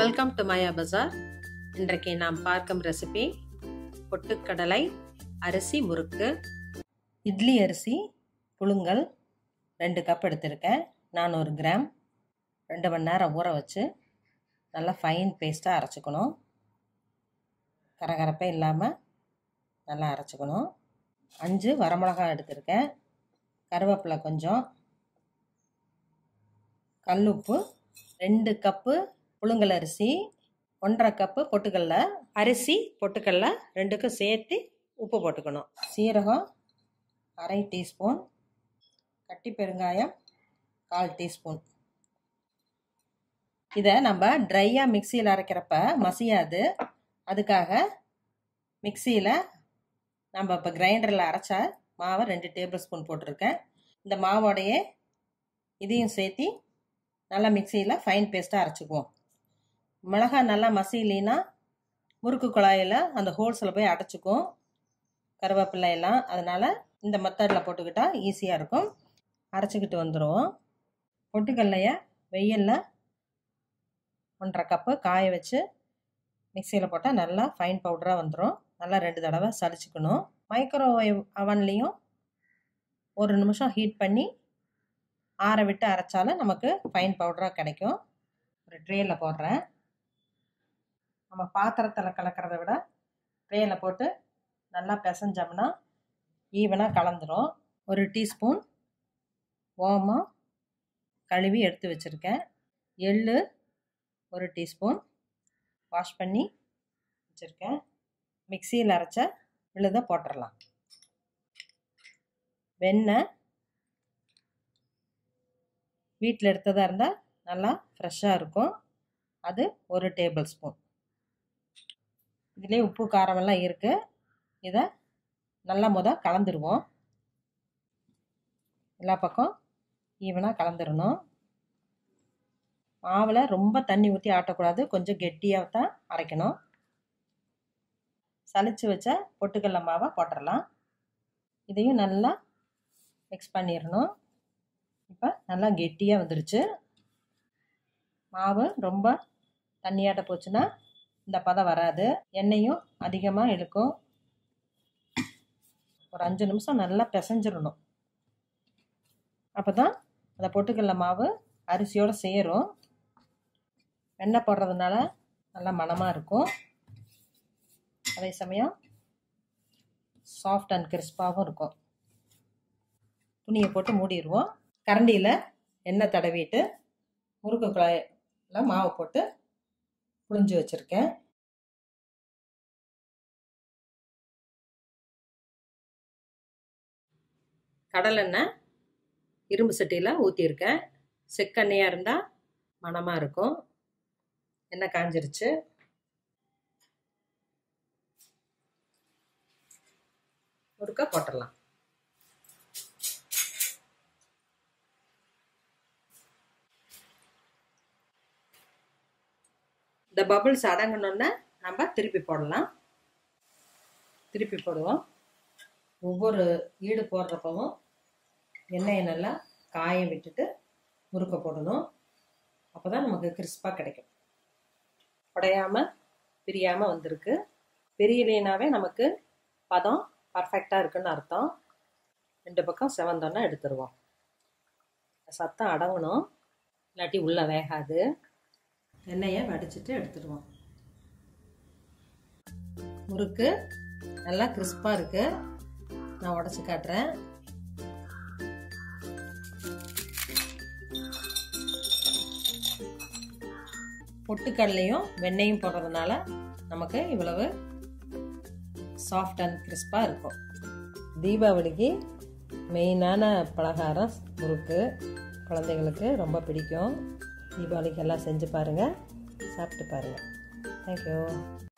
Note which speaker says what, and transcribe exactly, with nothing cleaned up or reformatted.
Speaker 1: Welcome to மாயா பஜார். இன்றைக்கு நாம் பார்க்கும் ரெசிபி பொட்டுக்கடலை அரிசி முறுக்கு. இட்லி அரிசி புழுங்கல் ரெண்டு கப் எடுத்திருக்கேன். நானூறு கிராம். ரெண்டு மணி நேரம் ஊற வச்சு நல்லா ஃபைன் பேஸ்ட்டாக அரைச்சிக்கணும். கரகரப்பே இல்லாமல் நல்லா அரைச்சிக்கணும். அஞ்சு வரமிளகாய் எடுத்திருக்கேன். கருவேப்பிலை கொஞ்சம், கல்லுப்பு, ரெண்டு கப்பு புழுங்கல் அரிசி, ஒன்றரை கப்பு பொட்டுக்கடலை. அரிசி பொட்டுக்கடலை ரெண்டுக்கும் சேர்த்து உப்பு போட்டுக்கணும். சீரகம் அரை டீஸ்பூன், கட்டி பெருங்காயம் கால் டீஸ்பூன். இதை நம்ம ட்ரையாக மிக்சியில் அரைக்கிறப்ப மசியாது. அதுக்காக மிக்சியில் நம்ம இப்போ கிரைண்டரில் அரைச்ச மாவை ரெண்டு டேபிள் ஸ்பூன் போட்டிருக்கேன். இந்த மாவோடையே இதையும் சேர்த்து நல்லா மிக்சியில் ஃபைன் பேஸ்ட்டாக அரைச்சிக்குவோம். மிளகாய் நல்லா மசிலினா முறுக்கு குழாயில் அந்த ஹோல்ஸில் போய் அடைச்சிக்கும் கருவேப்பிலை எல்லாம். அதனால் இந்த மெத்தடில் போட்டுக்கிட்டால் ஈஸியாக இருக்கும். அரைச்சிக்கிட்டு வந்துடுவோம். பொட்டுக்கடலையை வெயிலில் ஒன்றரை கப்பு காய வச்சு மிக்சியில் போட்டால் நல்லா ஃபைன் பவுடராக வந்துடும். நல்லா ரெண்டு தடவை சலிச்சுக்கணும். மைக்ரோவேவ் அவன்லேயும் ஒரு நிமிஷம் ஹீட் பண்ணி ஆற விட்டு அரைச்சாலும் நமக்கு ஃபைன் பவுடராக கிடைக்கும். ஒரு ட்ரேயில் போடுறேன். நம்ம பாத்திரத்தில் கலக்கிறத விட ட்ரேயில் போட்டு நல்லா பிசைஞ்சோம்னா ஈவனாக கலந்துடும். ஒரு டீஸ்பூன் ஓமம் கழுவி எடுத்து வச்சுருக்கேன். எள்ளு ஒரு டீஸ்பூன் வாஷ் பண்ணி வச்சுருக்கேன். மிக்சியில் அரைச்ச விழுதை போட்டுடலாம். வெண்ணெய் வீட்டில் எடுத்ததாக இருந்தால் நல்லா ஃப்ரெஷ்ஷாக இருக்கும். அது ஒரு டேபிள் ஸ்பூன். இதிலே உப்பு காரமெல்லாம் இருக்குது. இதை நல்லா முத கலந்துருவோம். எல்லா பக்கம் ஈவனாக கலந்துடணும். மாவில் ரொம்ப தண்ணி ஊற்றி ஆட்டக்கூடாது. கொஞ்சம் கெட்டியாக தான் அரைக்கணும். சலிச்சு வச்ச பொட்டுக்கடலை மாவை போட்டுடலாம். இதையும் நல்லா மிக்ஸ் பண்ணிடணும். இப்போ நல்லா கெட்டியாக வந்துடுச்சு. மாவு ரொம்ப தண்ணியாட்ட போச்சுன்னா இந்த பதம் வராது. எண்ணெயும் அதிகமாக இழுக்கும். ஒரு அஞ்சு நிமிஷம் நல்லா பிசைஞ்சிடணும். அப்போ தான் அந்த பொட்டுக்கடலை மாவு அரிசியோடு சேரும். எண்ணெய் போடுறதுனால நல்லா மணமாக இருக்கும். அதே சமயம் சாஃப்ட் அண்ட் கிறிஸ்பாகவும் இருக்கும். துணியை போட்டு மூடிடுவோம். கரண்டியில் எண்ணெய் தடவிட்டு முறுக்கு குழாயில் மாவு போட்டு புழிஞ்சு வச்சுருக்கேன். கடலெண்ணெய் இரும்பு சட்டியில் ஊற்றிருக்கேன். செக்கெண்ணெயாக இருந்தால் மணமாக இருக்கும். எண்ணெய் காஞ்சிருச்சு. முறுக்க போட்டுடலாம். இந்த பபிள்ஸ் அடங்கணுன்னு நம்ம திருப்பி போடலாம். திருப்பி போடுவோம். ஒவ்வொரு ஈடு போடுறப்பவும் எண்ணெயை நல்லா காய விட்டுட்டு முறுக்க போடணும். அப்போ தான் நமக்கு கிறிஸ்பாக கிடைக்கும். உடையாமல் பிரியாமல் வந்திருக்கு. பிரியலைனாவே நமக்கு பதம் பர்ஃபெக்டாக இருக்குன்னு அர்த்தம். ரெண்டு பக்கம் செவந்தோன்னா எடுத்துருவோம். சத்தம் அடங்கணும், இல்லாட்டி உள்ளே வேகாது. எண்ணெயை வடிச்சிட்டு எடுத்துடுவோம். முறுக்கு நல்லா கிறிஸ்பாக இருக்கு. நான் உடச்சி காட்டுறேன். பொட்டுக்கடலையும் வெண்ணெயும் போடுறதுனால நமக்கு இவ்வளவு சாஃப்ட் அண்ட் கிறிஸ்பாக இருக்கும். தீபாவளிக்கு மெயினான பலகாரம் முறுக்கு. குழந்தைகளுக்கு ரொம்ப பிடிக்கும். தீபாவளிக்கு எல்லாம் செஞ்சு பாருங்கள், சாப்பிட்டு பாருங்கள். தேங்க்யூ.